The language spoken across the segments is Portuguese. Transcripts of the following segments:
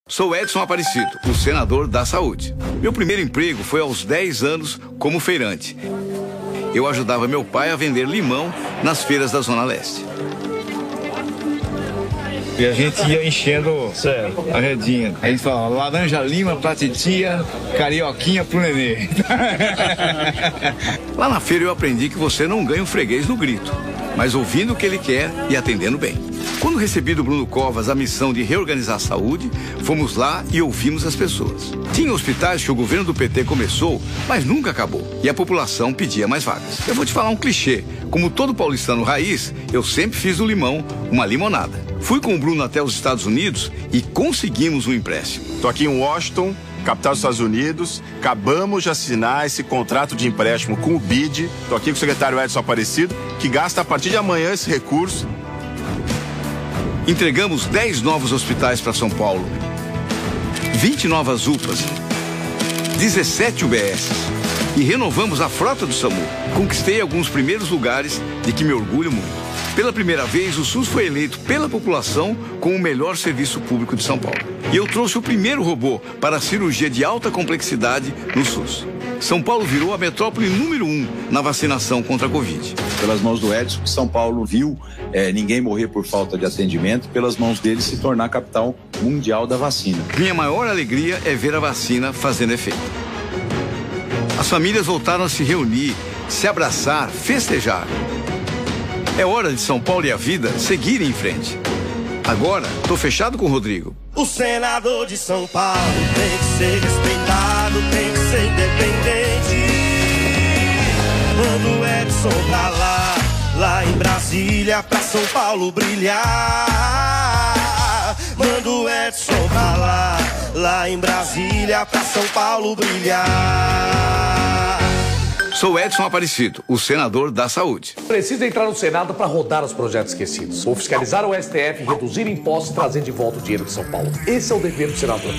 Sou Edson Aparecido, o senador da saúde. Meu primeiro emprego foi aos 10 anos como feirante. Eu ajudava meu pai a vender limão nas feiras da Zona Leste. E a gente ia enchendo a redinha. A gente falava laranja lima pra titia, carioquinha pro nenê. Lá na feira eu aprendi que você não ganha um freguês no grito, mas ouvindo o que ele quer e atendendo bem. Quando recebi do Bruno Covas a missão de reorganizar a saúde, fomos lá e ouvimos as pessoas. Tinha hospitais que o governo do PT começou, mas nunca acabou. E a população pedia mais vagas. Eu vou te falar um clichê. Como todo paulistano raiz, eu sempre fiz do limão uma limonada. Fui com o Bruno até os Estados Unidos e conseguimos um empréstimo. Tô aqui em Washington, capital dos Estados Unidos. Acabamos de assinar esse contrato de empréstimo com o BID. Tô aqui com o secretário Edson Aparecido, que gasta a partir de amanhã esse recurso. Entregamos 10 novos hospitais para São Paulo, 20 novas UPAs, 17 UBS e renovamos a frota do SAMU. Conquistei alguns primeiros lugares de que me orgulho muito. Pela primeira vez, o SUS foi eleito pela população como o melhor serviço público de São Paulo. E eu trouxe o primeiro robô para a cirurgia de alta complexidade no SUS. São Paulo virou a metrópole número 1 na vacinação contra a Covid. Pelas mãos do Edson, São Paulo viu ninguém morrer por falta de atendimento, pelas mãos dele se tornar a capital mundial da vacina. Minha maior alegria é ver a vacina fazendo efeito. As famílias voltaram a se reunir, se abraçar, festejar. É hora de São Paulo e a vida seguirem em frente. Agora, tô fechado com o Rodrigo. O senador de São Paulo tem que ser respeitado, tem que ser independente. Manda o Edson pra lá em Brasília, pra São Paulo brilhar. Manda o Edson pra lá em Brasília, pra São Paulo brilhar. Sou Edson Aparecido, o senador da saúde. Precisa entrar no Senado para rodar os projetos esquecidos. Ou fiscalizar o STF, reduzir impostos e trazer de volta o dinheiro de São Paulo. Esse é o dever do senador.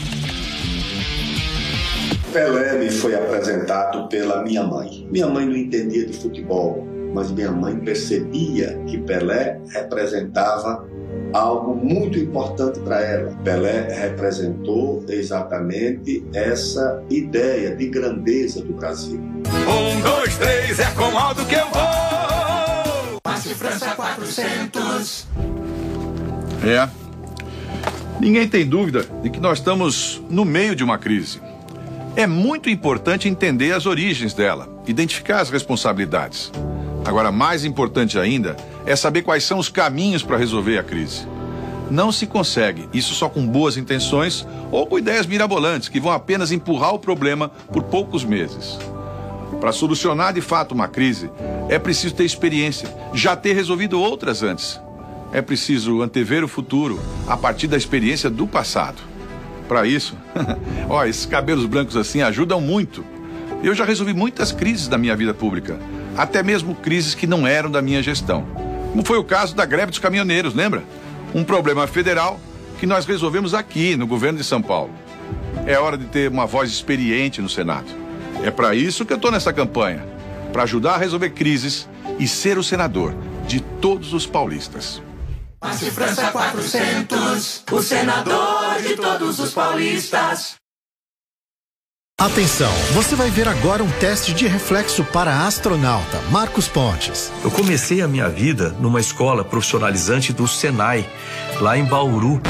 Pelé me foi apresentado pela minha mãe. Minha mãe não entendia de futebol, mas minha mãe percebia que Pelé representava algo muito importante para ela. Pelé representou exatamente essa ideia de grandeza do Brasil. 1, 2, 3, é com Aldo que eu vou. Passe França 400. Ninguém tem dúvida de que nós estamos no meio de uma crise. É muito importante entender as origens dela, identificar as responsabilidades. Agora, mais importante ainda é saber quais são os caminhos para resolver a crise. Não se consegue isso só com boas intenções ou com ideias mirabolantes que vão apenas empurrar o problema por poucos meses. Para solucionar de fato uma crise, é preciso ter experiência, já ter resolvido outras antes. É preciso antever o futuro a partir da experiência do passado. Para isso, esses cabelos brancos assim ajudam muito. Eu já resolvi muitas crises da minha vida pública, até mesmo crises que não eram da minha gestão. Como foi o caso da greve dos caminhoneiros, lembra? Um problema federal que nós resolvemos aqui, no governo de São Paulo. É hora de ter uma voz experiente no Senado. É para isso que eu estou nessa campanha, para ajudar a resolver crises e ser o senador de todos os paulistas. Passe França 400, o senador de todos os paulistas. Atenção, você vai ver agora um teste de reflexo para astronauta, Marcos Pontes. Eu comecei a minha vida numa escola profissionalizante do Senai, lá em Bauru.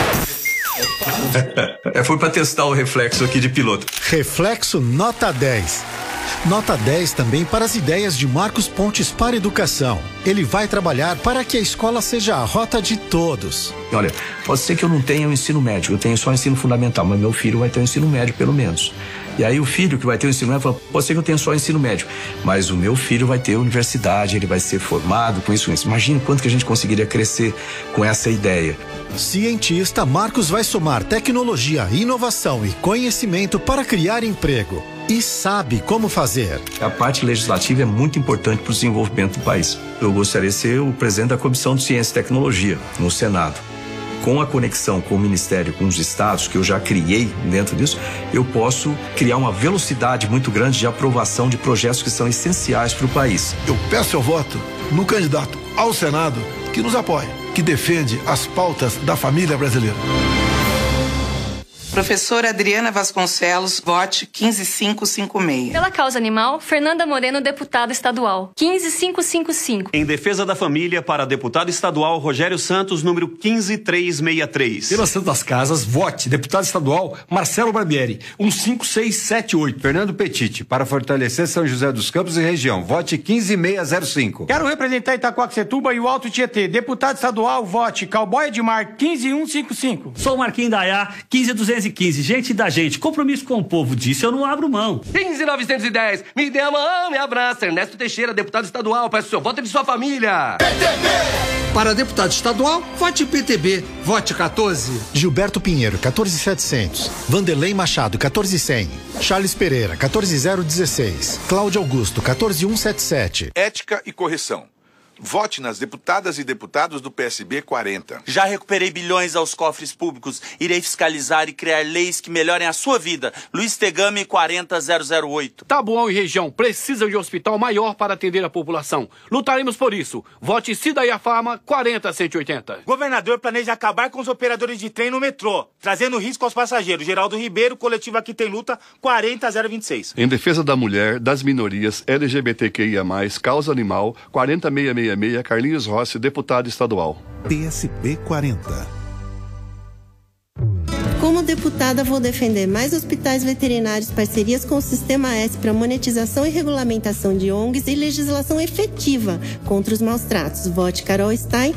Foi para testar o reflexo aqui de piloto. Reflexo nota 10. Nota 10 também para as ideias de Marcos Pontes para a educação. Ele vai trabalhar para que a escola seja a rota de todos. Olha, pode ser que eu não tenha o ensino médio, eu tenho só o ensino fundamental, mas meu filho vai ter o ensino médio pelo menos. E aí o filho que vai ter o ensino médio fala, pode ser que eu tenha só o ensino médio, mas o meu filho vai ter a universidade, ele vai ser formado com isso. Imagina quanto que a gente conseguiria crescer com essa ideia. Cientista, Marcos vai somar tecnologia, inovação e conhecimento para criar emprego. E sabe como fazer. A parte legislativa é muito importante para o desenvolvimento do país. Eu gostaria de ser o presidente da Comissão de Ciência e Tecnologia no Senado. Com a conexão com o Ministério, com os estados, que eu já criei dentro disso, eu posso criar uma velocidade muito grande de aprovação de projetos que são essenciais para o país. Eu peço seu voto no candidato ao Senado que nos apoie, que defende as pautas da família brasileira. Professora Adriana Vasconcelos, vote 15556. Pela causa animal, Fernanda Moreno, deputada estadual, 15555. Em defesa da família, para deputado estadual Rogério Santos, número 15363. Pelas Santas Casas, vote deputado estadual Marcelo Barbieri, 15678. Fernando Petit, para fortalecer São José dos Campos e região, vote 15605. Quero representar Itacoaxetuba e o Alto Tietê. Deputado estadual, vote Cowboy Edmar, 15155. Sou Marquinhos Dayá, 15215. Gente da gente, compromisso com o povo, disso eu não abro mão. 15910, me dê a mão, me abraça. Ernesto Teixeira, deputado estadual, peço seu voto e de sua família. PTB! Para deputado estadual, vote PTB, vote 14. Gilberto Pinheiro, 14700. Vanderlei Machado, 14100. Charles Pereira, 14016. Cláudio Augusto, 14177. Ética e correção. Vote nas deputadas e deputados do PSB 40. Já recuperei bilhões aos cofres públicos. Irei fiscalizar e criar leis que melhorem a sua vida. Luiz Tegami, 40008. Taboão e região precisam de um hospital maior para atender a população. Lutaremos por isso. Vote Cida e a Farma, 40180. Governador planeja acabar com os operadores de trem no metrô, trazendo risco aos passageiros. Geraldo Ribeiro, coletivo Aqui Tem Luta, 40026. Em defesa da mulher, das minorias, LGBTQIA+, causa animal, 40666, Carlinhos Rossi, deputado estadual. PSB 40. Como deputada, vou defender mais hospitais veterinários, parcerias com o Sistema S para monetização e regulamentação de ONGs e legislação efetiva contra os maus tratos. Vote Carol Stein,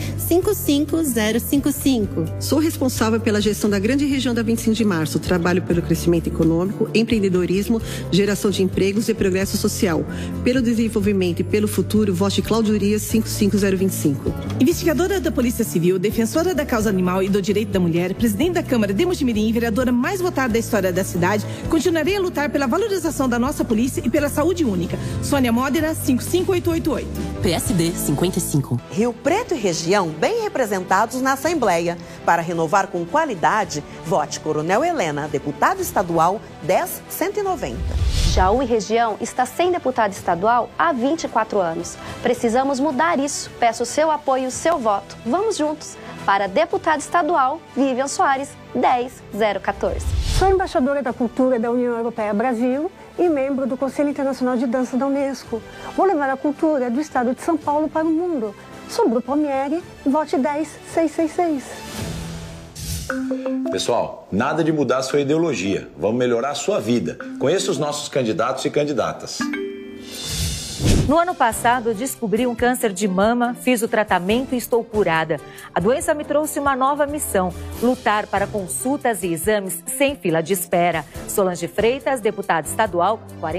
55055. Sou responsável pela gestão da grande região da 25 de março. Trabalho pelo crescimento econômico, empreendedorismo, geração de empregos e progresso social. Pelo desenvolvimento e pelo futuro, vote Cláudio Urias, 55025. Investigadora da Polícia Civil, defensora da causa animal e do direito da mulher, presidente da Câmara de Mojimirim, vereadora mais votada da história da cidade, continuarei a lutar pela valorização da nossa polícia e pela saúde única. Sônia Modena, 55888. PSD 55. Rio Preto e região bem representados na Assembleia. Para renovar com qualidade, vote Coronel Helena, deputada estadual, 10190. Jaú e região está sem deputado estadual há 24 anos. Precisamos mudar isso. Peço seu apoio e o seu voto. Vamos juntos. Para deputado estadual, Vivian Soares, 10014. Sou embaixadora da Cultura da União Europeia Brasil e membro do Conselho Internacional de Dança da Unesco. Vou levar a cultura do estado de São Paulo para o mundo. Sou Grupo Palmieri, vote 10666. Pessoal, nada de mudar a sua ideologia. Vamos melhorar a sua vida. Conheça os nossos candidatos e candidatas. No ano passado, descobri um câncer de mama, fiz o tratamento e estou curada. A doença me trouxe uma nova missão: lutar para consultas e exames sem fila de espera. Solange Freitas, deputada estadual,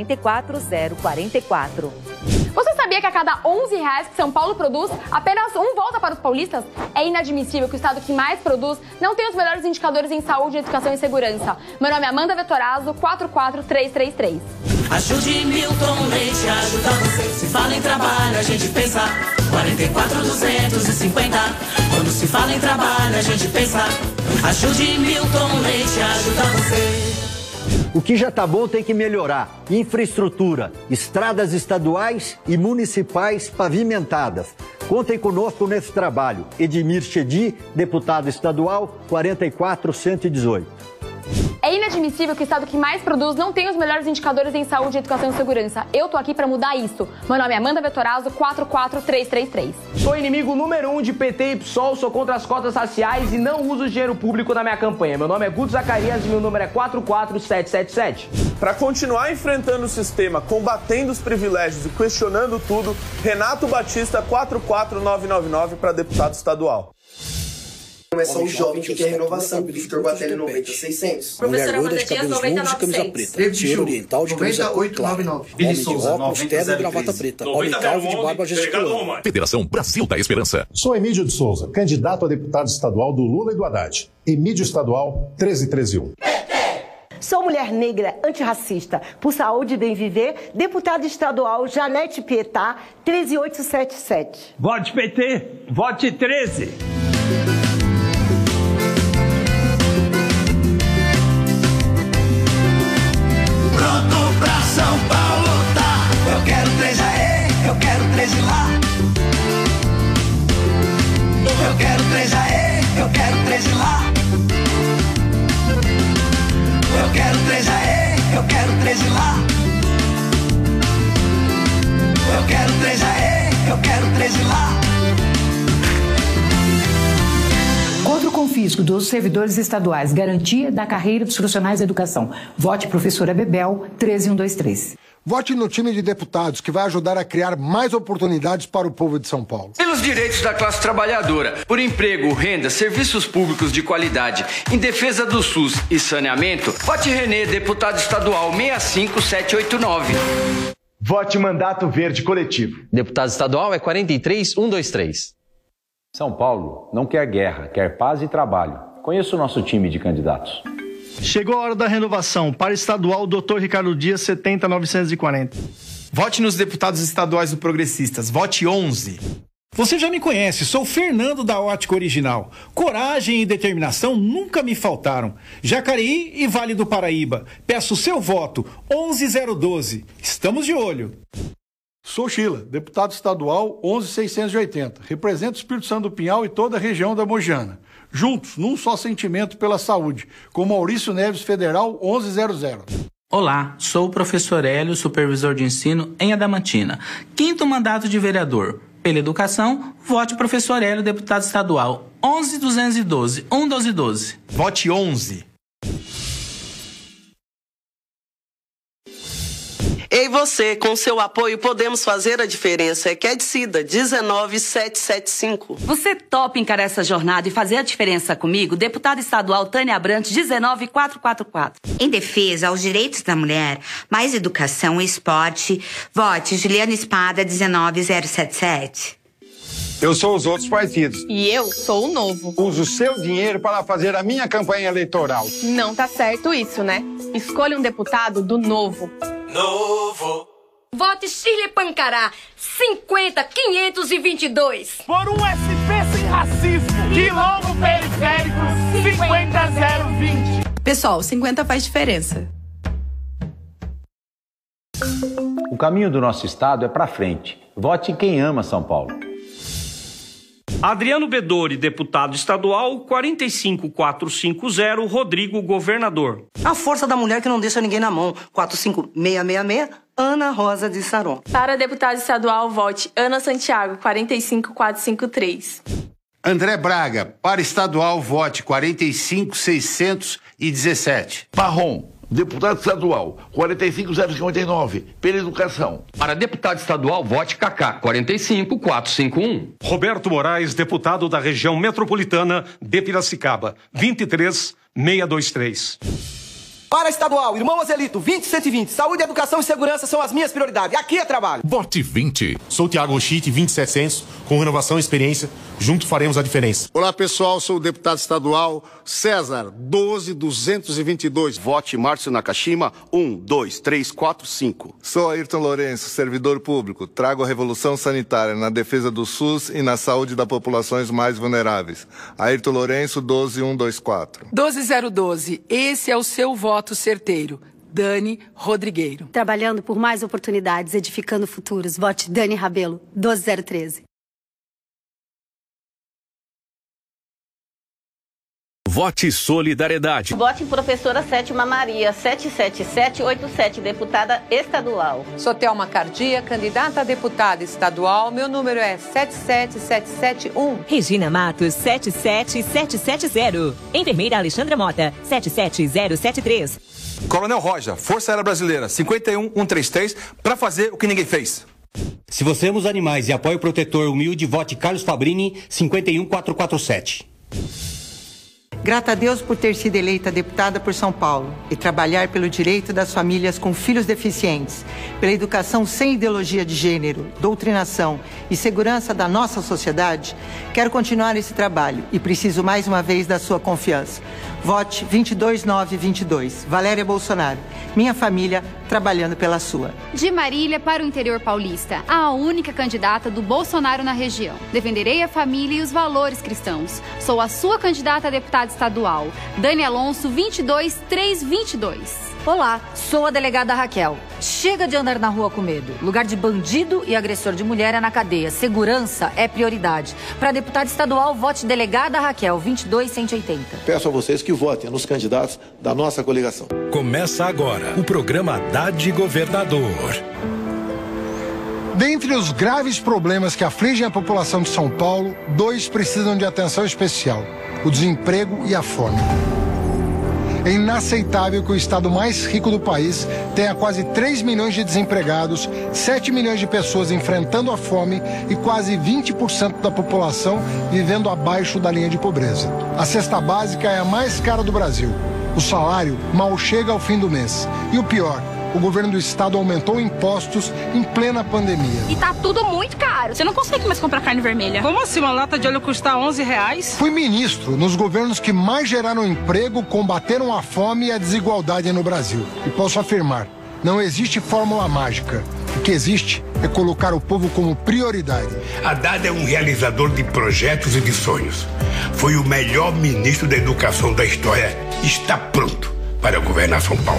44044. Você sabia que a cada R$11 que São Paulo produz, apenas um volta para os paulistas? É inadmissível que o estado que mais produz não tenha os melhores indicadores em saúde, educação e segurança. Meu nome é Amanda Vettorazzo, 44333. Ajude Milton Leite, ajuda você. Se fala em trabalho, a gente pensa 44.250. Quando se fala em trabalho, a gente pensa ajude Milton Leite, ajuda você. O que já tá bom tem que melhorar. Infraestrutura, estradas estaduais e municipais pavimentadas. Contem conosco nesse trabalho. Edmir Chedi, deputado estadual, 44118. É inadmissível que o estado que mais produz não tenha os melhores indicadores em saúde, educação e segurança. Eu tô aqui pra mudar isso. Meu nome é Amanda Vettorazzo, 44333. Sou inimigo número 1 de PT e PSOL, sou contra as cotas raciais e não uso dinheiro público na minha campanha. Meu nome é Guto Zacarias e meu número é 44777. Para continuar enfrentando o sistema, combatendo os privilégios e questionando tudo, Renato Batista, 44999 para deputado estadual. Não é só o jovem que quer renovação. Vitor Guatelli, 90600. Mulher loira de cabelos grandes e camisa preta. Senhor oriental de camisa clara. Homem de óculos, terno e gravata preta. Homem calvo de barba gesticulando. Federação Brasil da Esperança. Sou Emílio de Souza, candidato a deputado estadual do Lula e do Haddad. Emílio Estadual 13131. Sou mulher negra antirracista, por saúde e bem viver, deputada estadual Janete Pietá, 13877. Vote PT, vote 13. Pronto pra São Paulo, tá? Eu quero 3 aê, eu quero 13 lá. Eu quero 3 aê, eu quero 13 lá. Confisco dos servidores estaduais, garantia da carreira dos profissionais da educação. Vote professora Bebel, 13123. Vote no time de deputados que vai ajudar a criar mais oportunidades para o povo de São Paulo. Pelos direitos da classe trabalhadora, por emprego, renda, serviços públicos de qualidade, em defesa do SUS e saneamento, vote Renê, deputado estadual 65789. Vote Mandato Verde Coletivo. Deputado estadual é 43123. São Paulo não quer guerra, quer paz e trabalho. Conheça o nosso time de candidatos. Chegou a hora da renovação. Para estadual, Dr. Ricardo Dias, 70940. Vote nos deputados estaduais do Progressistas. Vote 11. Você já me conhece, sou Fernando da Ótica Original. Coragem e determinação nunca me faltaram. Jacareí e Vale do Paraíba. Peço seu voto, 11012. Estamos de olho. Sou Sheila, deputado estadual 11680. Represento o Espírito Santo do Pinhal e toda a região da Mogiana. Juntos, num só sentimento pela saúde, com Maurício Neves Federal 1100. Olá, sou o professor Hélio, supervisor de ensino em Adamantina. 5º mandato de vereador. Pela educação, vote professor Hélio, deputado estadual 11212, 11212. Vote 11. Ei você, com seu apoio podemos fazer a diferença. É Quedcida, 19775. Você topa encarar essa jornada e fazer a diferença comigo? Deputada estadual Tânia Abrantes, 19444. Em defesa aos direitos da mulher, mais educação e esporte, vote Juliana Espada, 19077. Eu sou os outros partidos. E eu sou o Novo. Uso o seu dinheiro para fazer a minha campanha eleitoral. Não tá certo isso, né? Escolha um deputado do Novo. Novo. Vote Shirley Pancará, 50522. Por um SP sem racismo. Quilombo Periférico, 50020. Pessoal, 50 faz diferença. O caminho do nosso estado é para frente. Vote quem ama São Paulo. Adriano Bedori, deputado estadual, 45450, Rodrigo, governador. A força da mulher que não deixa ninguém na mão, 45666, Ana Rosa de Saron. Para deputado estadual, vote Ana Santiago, 45453. André Braga, para estadual, vote 45617. Marrom, deputado estadual, 45059, pela educação. Para deputado estadual, vote Cacá, 45451. Roberto Moraes, deputado da região metropolitana de Piracicaba, 23623. Para estadual, irmão Azelito, 20120. Saúde, educação e segurança são as minhas prioridades. Aqui é trabalho. Vote 20. Sou Tiago Oshite, 20700. Com renovação e experiência, juntos faremos a diferença. Olá, pessoal. Sou o deputado estadual César, 12222. Vote Márcio Nakashima, 12345. Sou Ayrton Lourenço, servidor público. Trago a revolução sanitária na defesa do SUS e na saúde das populações mais vulneráveis. Ayrton Lourenço, 12124. 12012. Esse é o seu voto certeiro. Dani Rodrigueiro. Trabalhando por mais oportunidades, edificando futuros. Vote Dani Rabelo, 12013. Vote Solidariedade. Vote em professora Sétima Maria, 77787, deputada estadual. Sou Thelma Cardia, candidata a deputada estadual. Meu número é 77771. Regina Matos, 77770. Enfermeira Alexandra Mota, 77073. Coronel Roja, Força Aérea Brasileira, 51133, para fazer o que ninguém fez. Se você ama os animais e apoia o protetor humilde, vote Carlos Fabrini, 51447. Grata a Deus por ter sido eleita deputada por São Paulo e trabalhar pelo direito das famílias com filhos deficientes, pela educação sem ideologia de gênero, doutrinação e segurança da nossa sociedade, quero continuar esse trabalho e preciso mais uma vez da sua confiança. Vote 22922. Valéria Bolsonaro. Minha família trabalhando pela sua. De Marília para o interior paulista, a única candidata do Bolsonaro na região. Defenderei a família e os valores cristãos. Sou a sua candidata a deputada estadual, Dani Alonso, 22322. Olá, sou a delegada Raquel. Chega de andar na rua com medo. Lugar de bandido e agressor de mulher é na cadeia. Segurança é prioridade. Para deputada estadual, vote delegada Raquel, 22180. Peço a vocês que votem nos candidatos da nossa coligação. Começa agora o programa Haddad Governador. Dentre os graves problemas que afligem a população de São Paulo, 2 precisam de atenção especial: o desemprego e a fome. É inaceitável que o estado mais rico do país tenha quase 3 milhões de desempregados, 7 milhões de pessoas enfrentando a fome e quase 20% da população vivendo abaixo da linha de pobreza. A cesta básica é a mais cara do Brasil. O salário mal chega ao fim do mês. E o pior, o governo do estado aumentou impostos em plena pandemia. E tá tudo muito caro. Você não consegue mais comprar carne vermelha. Como assim? Uma lata de óleo custa R$11? Fui ministro nos governos que mais geraram emprego, combateram a fome e a desigualdade no Brasil. E posso afirmar, não existe fórmula mágica. O que existe é colocar o povo como prioridade. Haddad é um realizador de projetos e de sonhos. Foi o melhor ministro da educação da história. Está pronto para governar São Paulo.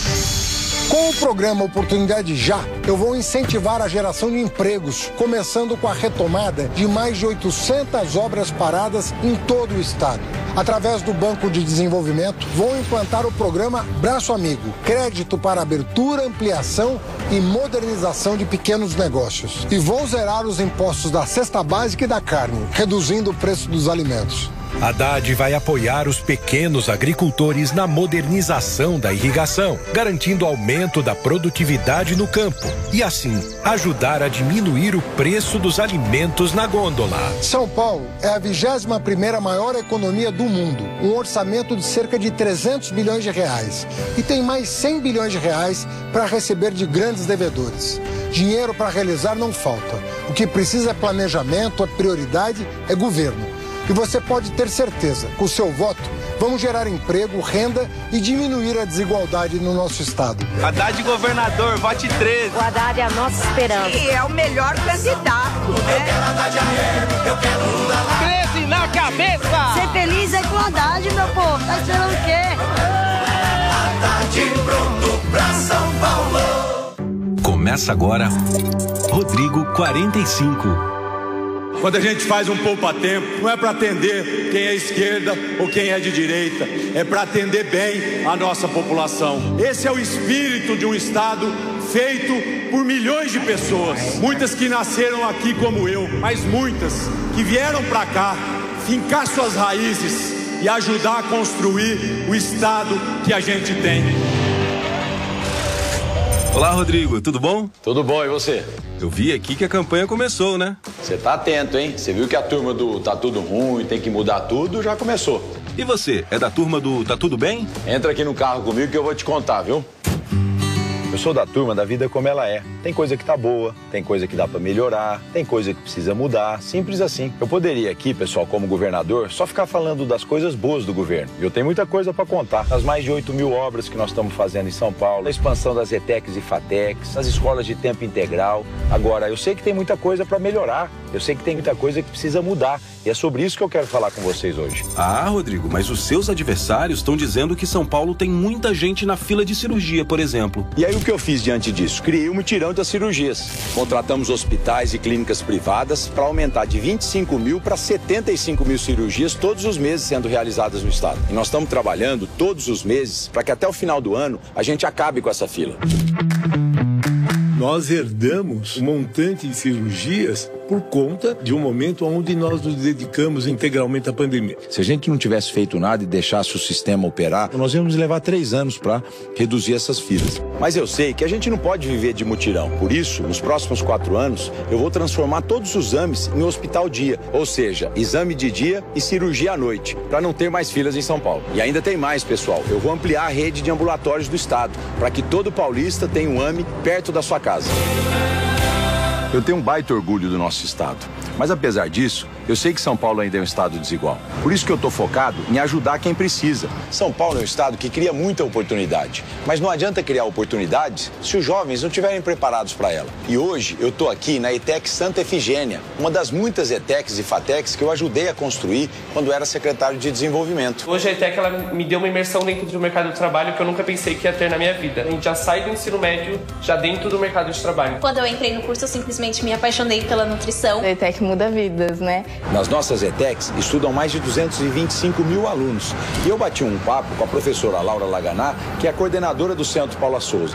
Com o programa Oportunidade Já, eu vou incentivar a geração de empregos, começando com a retomada de mais de 800 obras paradas em todo o estado. Através do Banco de Desenvolvimento, vou implantar o programa Braço Amigo, crédito para abertura, ampliação e modernização de pequenos negócios. E vou zerar os impostos da cesta básica e da carne, reduzindo o preço dos alimentos. Haddad vai apoiar os pequenos agricultores na modernização da irrigação, garantindo aumento da produtividade no campo e, assim, ajudar a diminuir o preço dos alimentos na gôndola. São Paulo é a 21ª maior economia do mundo, um orçamento de cerca de 300 bilhões de reais e tem mais 100 bilhões de reais para receber de grandes devedores. Dinheiro para realizar não falta. O que precisa é planejamento, é prioridade, é governo. E você pode ter certeza, com o seu voto, vamos gerar emprego, renda e diminuir a desigualdade no nosso estado. Haddad governador, vote 13. O Haddad é a nossa esperança. E é o melhor candidato, né? Eu quero Haddad eu quero Lula lá. 13 na cabeça! Ser feliz é com o Haddad, meu povo. Tá esperando o quê? Haddad pronto pra São Paulo. Começa agora, Rodrigo 45. Quando a gente faz um poupa-tempo, não é para atender quem é esquerda ou quem é de direita, é para atender bem a nossa população. Esse é o espírito de um Estado feito por milhões de pessoas, muitas que nasceram aqui como eu, mas muitas que vieram para cá fincar suas raízes e ajudar a construir o Estado que a gente tem. Olá, Rodrigo, tudo bom? Tudo bom, e você? Eu vi aqui que a campanha começou, né? Você tá atento, hein? Você viu que a turma do Tá Tudo Ruim, tem que mudar tudo, já começou. E você, é da turma do Tá Tudo Bem? Entra aqui no carro comigo que eu vou te contar, viu? Eu sou da turma da vida como ela é. Tem coisa que tá boa, tem coisa que dá pra melhorar, tem coisa que precisa mudar, simples assim. Eu poderia aqui, pessoal, como governador, só ficar falando das coisas boas do governo. E eu tenho muita coisa pra contar. As mais de 8.000 obras que nós estamos fazendo em São Paulo, a expansão das ETECs e FATECs, as escolas de tempo integral. Agora, eu sei que tem muita coisa pra melhorar, eu sei que tem muita coisa que precisa mudar. E é sobre isso que eu quero falar com vocês hoje. Ah, Rodrigo, mas os seus adversários estão dizendo que São Paulo tem muita gente na fila de cirurgia, por exemplo. E aí o que eu fiz diante disso? Criei um mutirão das cirurgias. Contratamos hospitais e clínicas privadas para aumentar de 25 mil para 75 mil cirurgias todos os meses sendo realizadas no estado. E nós estamos trabalhando todos os meses para que até o final do ano a gente acabe com essa fila. Nós herdamos um montante de cirurgias por conta de um momento onde nós nos dedicamos integralmente à pandemia. Se a gente não tivesse feito nada e deixasse o sistema operar, nós íamos levar 3 anos para reduzir essas filas. Mas eu sei que a gente não pode viver de mutirão. Por isso, nos próximos 4 anos, eu vou transformar todos os exames em hospital dia. Ou seja, exame de dia e cirurgia à noite, para não ter mais filas em São Paulo. E ainda tem mais, pessoal. Eu vou ampliar a rede de ambulatórios do estado, para que todo paulista tenha um AME perto da sua casa. Eu tenho um baita orgulho do nosso estado, mas apesar disso, eu sei que São Paulo ainda é um estado desigual. Por isso que eu estou focado em ajudar quem precisa. São Paulo é um estado que cria muita oportunidade, mas não adianta criar oportunidades se os jovens não estiverem preparados para ela. E hoje eu estou aqui na ETEC Santa Efigênia, uma das muitas ETECs e FATECs que eu ajudei a construir quando era secretário de desenvolvimento. Hoje a ETEC ela me deu uma imersão dentro do mercado de trabalho que eu nunca pensei que ia ter na minha vida. A gente já sai do ensino médio já dentro do mercado de trabalho. Quando eu entrei no curso, eu simplesmente me apaixonei pela nutrição. A ETEC muda vidas, né? Nas nossas ETECs estudam mais de 225 mil alunos. E eu bati um papo com a professora Laura Laganá, que é a coordenadora do Centro Paula Souza.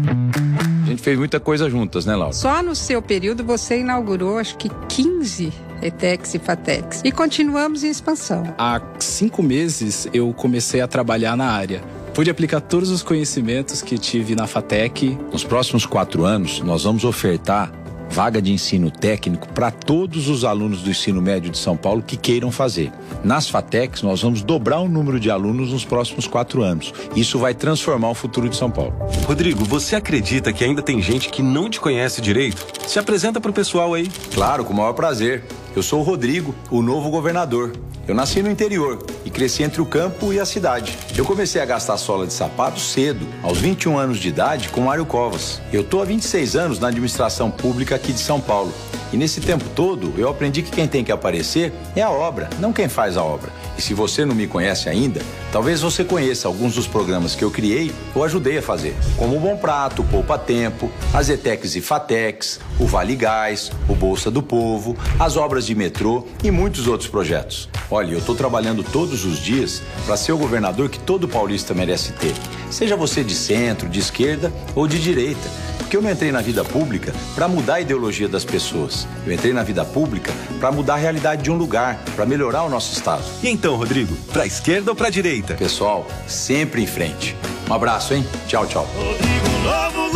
A gente fez muita coisa juntas, né, Laura? Só no seu período você inaugurou, acho que 15 ETECs e FATECs. E continuamos em expansão. Há 5 meses eu comecei a trabalhar na área. Pude aplicar todos os conhecimentos que tive na FATEC. Nos próximos 4 anos, nós vamos ofertar vaga de ensino técnico para todos os alunos do ensino médio de São Paulo que queiram fazer. Nas FATECs, nós vamos dobrar o número de alunos nos próximos 4 anos. Isso vai transformar o futuro de São Paulo. Rodrigo, você acredita que ainda tem gente que não te conhece direito? Se apresenta pro pessoal aí. Claro, com o maior prazer. Eu sou o Rodrigo, o novo governador. Eu nasci no interior e cresci entre o campo e a cidade. Eu comecei a gastar sola de sapato cedo, aos 21 anos de idade, com Mário Covas. Eu estou há 26 anos na administração pública aqui de São Paulo. E nesse tempo todo, eu aprendi que quem tem que aparecer é a obra, não quem faz a obra. E se você não me conhece ainda, talvez você conheça alguns dos programas que eu criei ou ajudei a fazer, como o Bom Prato, o Poupa Tempo, as ETECs e FATECs, o Vale Gás, o Bolsa do Povo, as obras de metrô e muitos outros projetos. Olha, eu estou trabalhando todos os dias para ser o governador que todo paulista merece ter. Seja você de centro, de esquerda ou de direita. Porque eu não entrei na vida pública para mudar a ideologia das pessoas. Eu entrei na vida pública para mudar a realidade de um lugar, para melhorar o nosso estado. E então, Rodrigo, para a esquerda ou para a direita? Pessoal, sempre em frente. Um abraço, hein? Tchau, tchau. Rodrigo, novo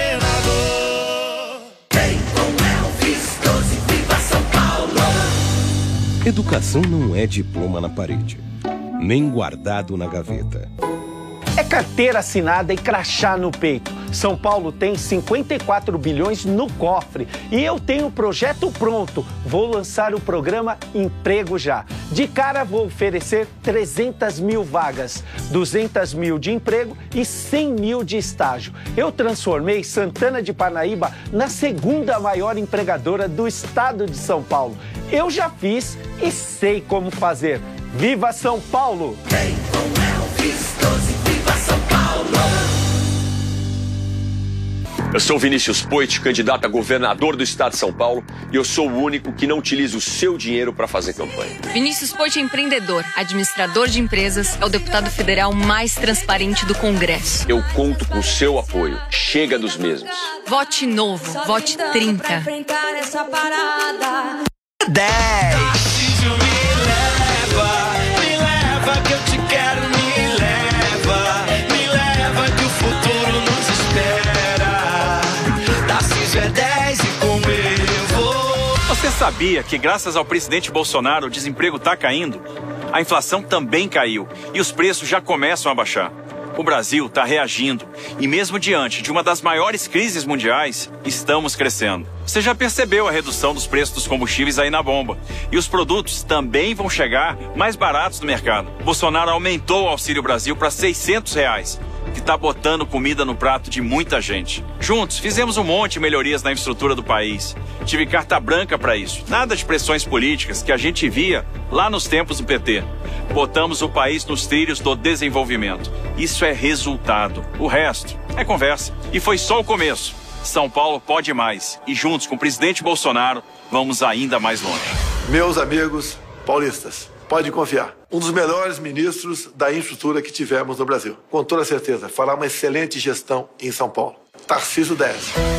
governador. Vem com Elvis, 12, viva São Paulo. Educação não é diploma na parede, nem guardado na gaveta. É carteira assinada e crachá no peito. São Paulo tem 54 bilhões no cofre e eu tenho o projeto pronto. Vou lançar o programa Emprego Já. De cara vou oferecer 300 mil vagas, 200 mil de emprego e 100 mil de estágio. Eu transformei Santana de Parnaíba na segunda maior empregadora do estado de São Paulo. Eu já fiz e sei como fazer. Viva São Paulo! Vem com Elvis, 12, viva São Paulo! Eu sou Vinícius Poit, candidato a governador do estado de São Paulo, e eu sou o único que não utiliza o seu dinheiro para fazer campanha. Vinícius Poit é empreendedor, administrador de empresas, é o deputado federal mais transparente do Congresso. Eu conto com o seu apoio. Chega dos mesmos. Vote novo, vote 30. 10. Tarcísio, me leva que eu te quero, me leva que o futuro nos espera. Tarcísio é 10 e com ele eu vou. Você sabia que graças ao presidente Bolsonaro o desemprego está caindo? A inflação também caiu e os preços já começam a baixar. O Brasil está reagindo e mesmo diante de uma das maiores crises mundiais, estamos crescendo. Você já percebeu a redução dos preços dos combustíveis aí na bomba. E os produtos também vão chegar mais baratos no mercado. Bolsonaro aumentou o Auxílio Brasil para R$600, que está botando comida no prato de muita gente. Juntos, fizemos um monte de melhorias na infraestrutura do país. Tive carta branca para isso. Nada de pressões políticas que a gente via lá nos tempos do PT. Botamos o país nos trilhos do desenvolvimento. Isso é resultado. O resto é conversa. E foi só o começo. São Paulo pode mais. E juntos com o presidente Bolsonaro, vamos ainda mais longe. Meus amigos paulistas, pode confiar. Um dos melhores ministros da infraestrutura que tivemos no Brasil. Com toda certeza, fará uma excelente gestão em São Paulo. Tarcísio 10.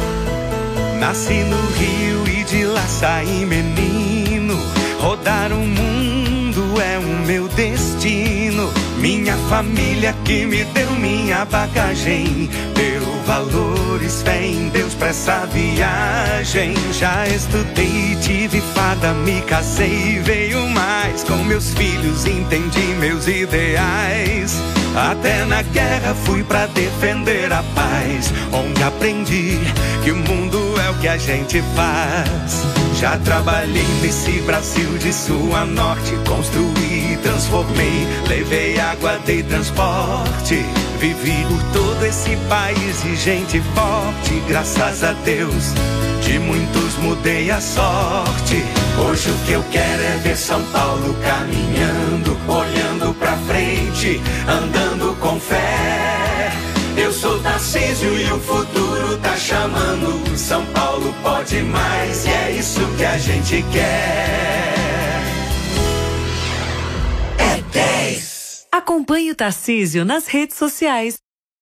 Nasci no Rio e de lá saí menino. Rodar o mundo é o meu destino. Minha família que me deu minha bagagem, deu valores, fé em Deus pra essa viagem. Já estudei, tive fada, me casei, veio mais. Com meus filhos entendi meus ideais. Até na guerra fui pra defender a paz, onde aprendi que o mundo é o que a gente faz. Já trabalhei nesse Brasil de sul a norte, construí, transformei, levei água, dei transporte. Vivi por todo esse país de gente forte, graças a Deus, de muitos mudei a sorte. Hoje o que eu quero é ver São Paulo caminhando, olhando pra frente, andando com fé. Eu sou Tarcísio e o futuro tá chamando. São Paulo pode mais e é isso que a gente quer. É 10. Acompanhe o Tarcísio nas redes sociais.